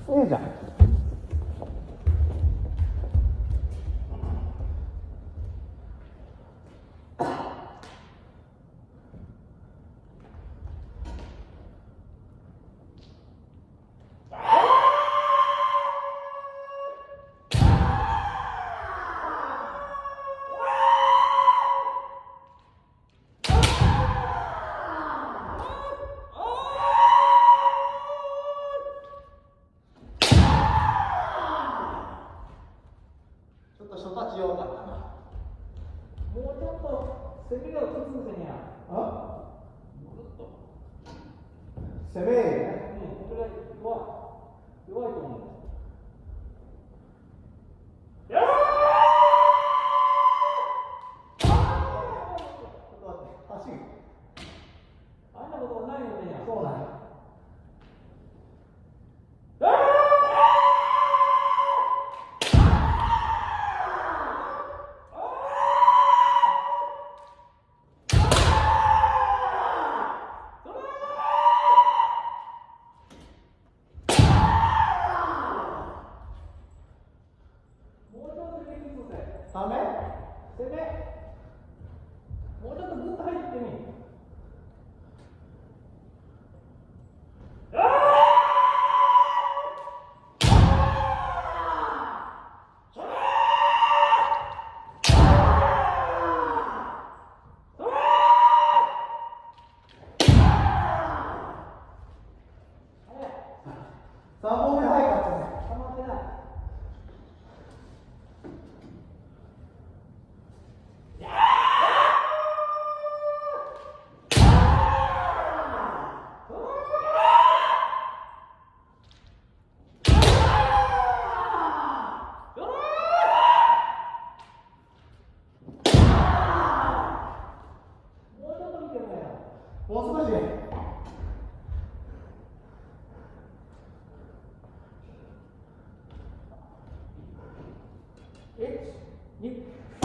ええじゃん。ちょっと初タッチ弱かったな。もうちょっと攻めをきつくせにゃ。あ？もうちょっと攻めね。これが弱いと思うんです。あんなことないのでね。そうなんや。ダメ？攻め。もうちょっとグッと入ってみ。3本目早かったね。溜まってない。もう少し。1、2、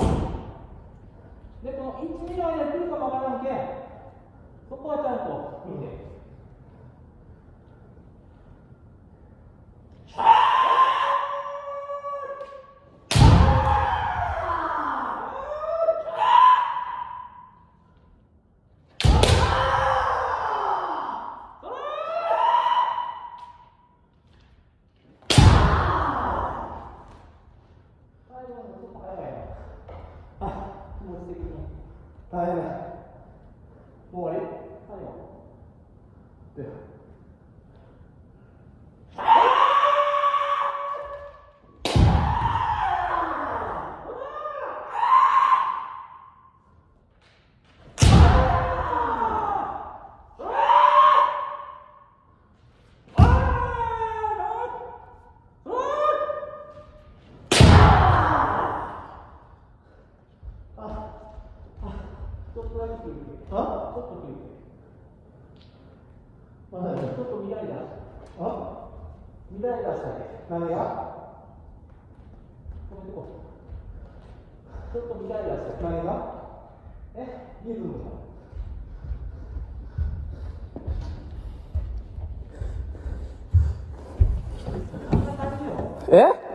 で、この1、2の間に来るかもわからんけん、そこはちゃんと見て。大変だ。もう終わり？最後。で。ちょっとだけ切る。あ？ちょっと切る。ちょっと乱れ出した。あ？乱れ出したね。何が？止めてこう。ちょっと乱れ出した。何が？リズムだ。こんな感じよ。